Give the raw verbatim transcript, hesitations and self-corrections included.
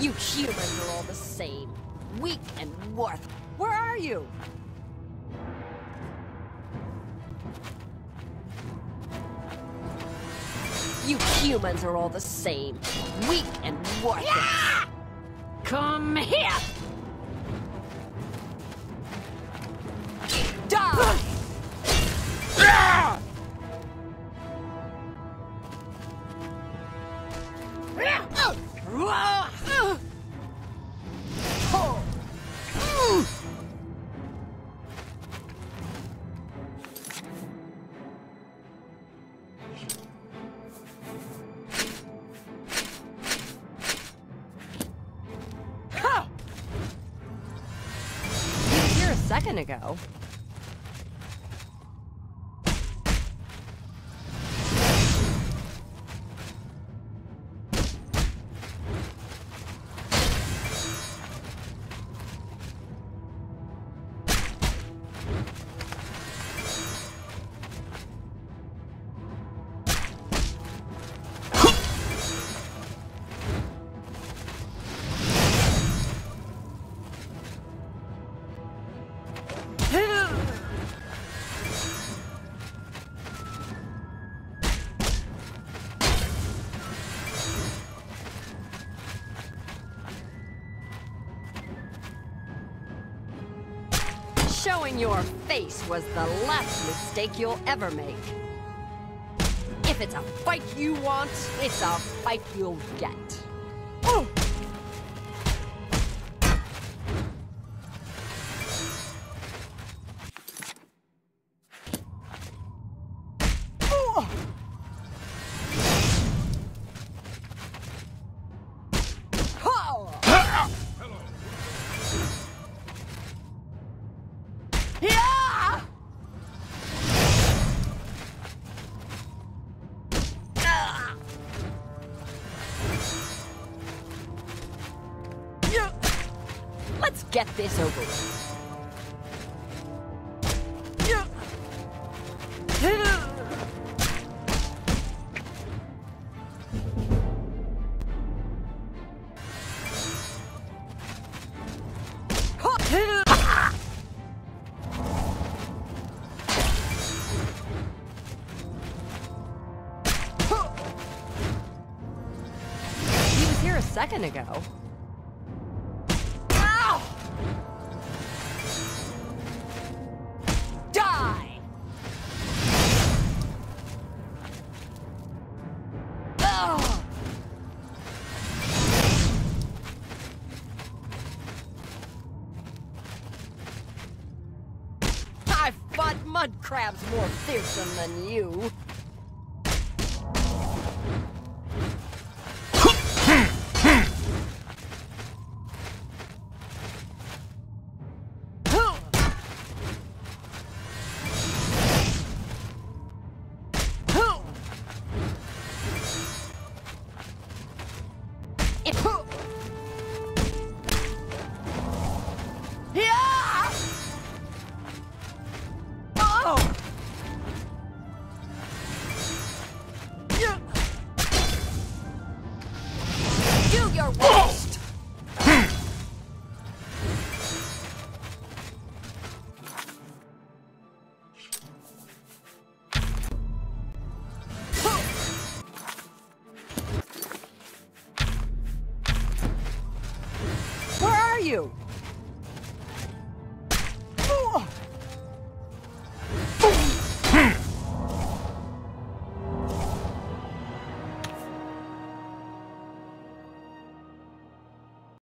You humans are all the same. Weak and worthless. Where are you? You humans are all the same. Weak and worthless. Yeah! Come here! Die! Here a second ago. Showing your face was the last mistake you'll ever make. If it's a fight you want, it's a fight you'll get. Oh. Yeah! Ah! Yeah! Let's get this over with. Yeah! A second ago. Ow! Die! Ugh! I've fought mud crabs more fearsome than you. Yeah! Oh! Yeah! Do your worst! Where are you?